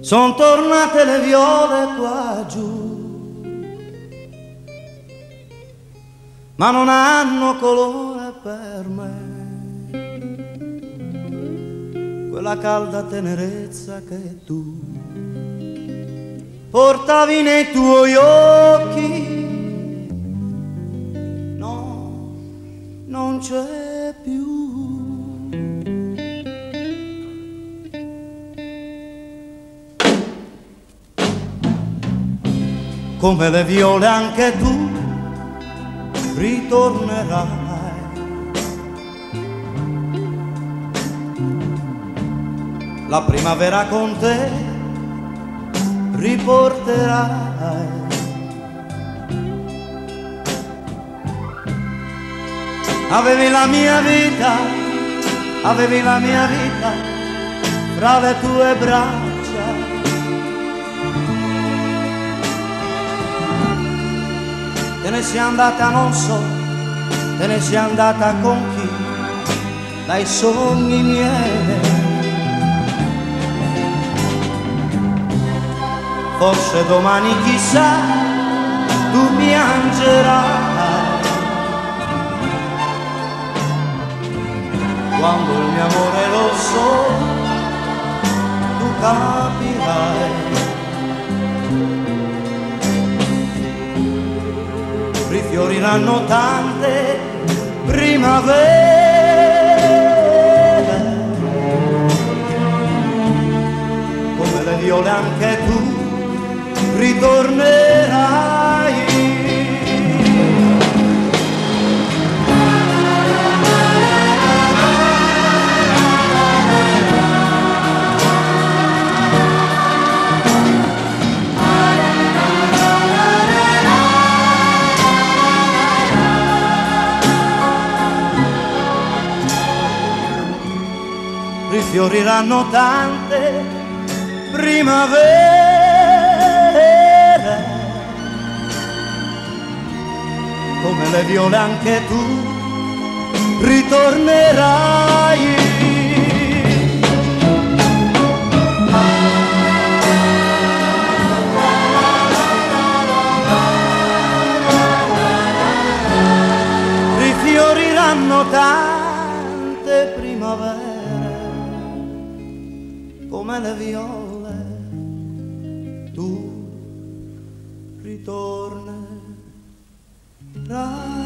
Son tornate le viole qua giù, ma non hanno colore per me, quella calda tenerezza che tu portavi nei tuoi occhi. No, non c'è più. Come le viole anche tu ritornerai, la primavera con te riporterai. Avevi la mia vita, avevi la mia vita fra le tue braccia. Te ne sei andata, non so, te ne sei andata con chi, dai sogni miei. Forse domani chissà, tu piangerai, quando il mio amore lo so, tu capirai. Rifioriranno tante primavere, come le viole anche tu ritornerai. Rifioriranno tante primavere, come le viole anche tu ritornerai. Rifioriranno tante primavere, come le viole tu ritornerai.